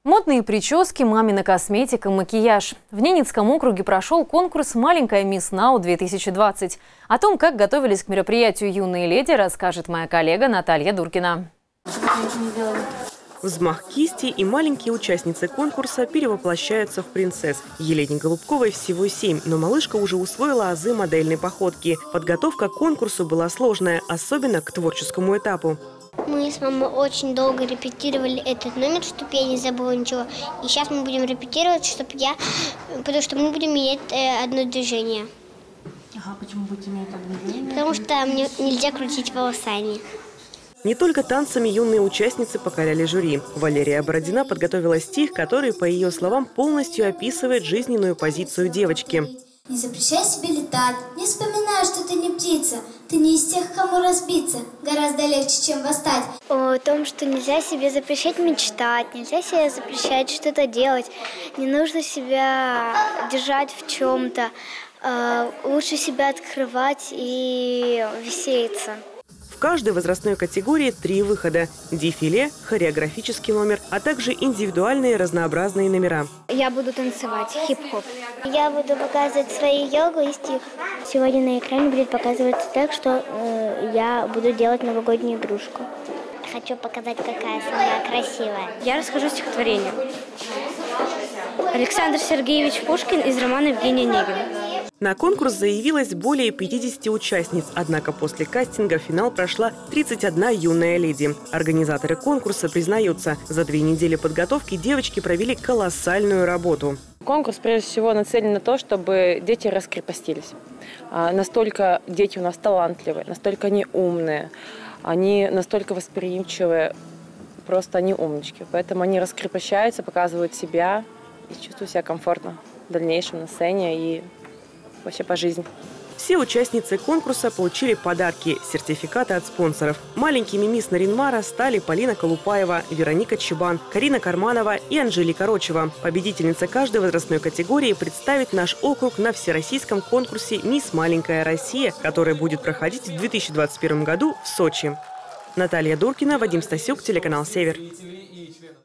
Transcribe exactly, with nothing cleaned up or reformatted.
Модные прически, мамина косметика, макияж. В Ненецком округе прошел конкурс «Маленькая мисс Нау-две тысячи двадцать». О том, как готовились к мероприятию юные леди, расскажет моя коллега Наталья Дуркина. Взмах кисти, и маленькие участницы конкурса перевоплощаются в принцесс. Елене Голубковой всего семь, но малышка уже усвоила азы модельной походки. Подготовка к конкурсу была сложная, особенно к творческому этапу. Мы с мамой очень долго репетировали этот номер, чтобы я не забыла ничего. И сейчас мы будем репетировать, чтобы я, потому что мы будем менять э, одно движение. Ага, почему будете менять одно движение? Потому что мне нельзя крутить волосами. Не только танцами юные участницы покоряли жюри. Валерия Бородина подготовила стих, который, по ее словам, полностью описывает жизненную позицию девочки. Не запрещай себе летать, не вспоминай, что ты не птица. Ты не из тех, кому разбиться, гораздо легче, чем восстать. О том, что нельзя себе запрещать мечтать, нельзя себе запрещать что-то делать. Не нужно себя держать в чем-то. Лучше себя открывать и веселиться. В каждой возрастной категории три выхода – дефиле, хореографический номер, а также индивидуальные разнообразные номера. Я буду танцевать хип-хоп. Я буду показывать свою йогу и стих. Сегодня на экране будет показываться так, что э, я буду делать новогоднюю игрушку. Хочу показать, какая самая красивая. Я расскажу стихотворение. Александр Сергеевич Пушкин из романа «Евгений Онегин». На конкурс заявилось более пятидесяти участниц, однако после кастинга в финал прошла тридцать одна юная леди. Организаторы конкурса признаются, за две недели подготовки девочки провели колоссальную работу. Конкурс прежде всего нацелен на то, чтобы дети раскрепостились. А, настолько дети у нас талантливые, настолько они умные, они настолько восприимчивые, просто они умнички. Поэтому они раскрепощаются, показывают себя и чувствуют себя комфортно в дальнейшем на сцене и вообще по жизни. Все участницы конкурса получили подарки – сертификаты от спонсоров. Маленькими мисс Наринмара стали Полина Колупаева, Вероника Чебан, Карина Карманова и Анжелика Рочева. Победительница каждой возрастной категории представит наш округ на всероссийском конкурсе «Мисс Маленькая Россия», который будет проходить в две тысячи двадцать первом году в Сочи. Наталья Дуркина, Вадим Стасюк, телеканал «Север».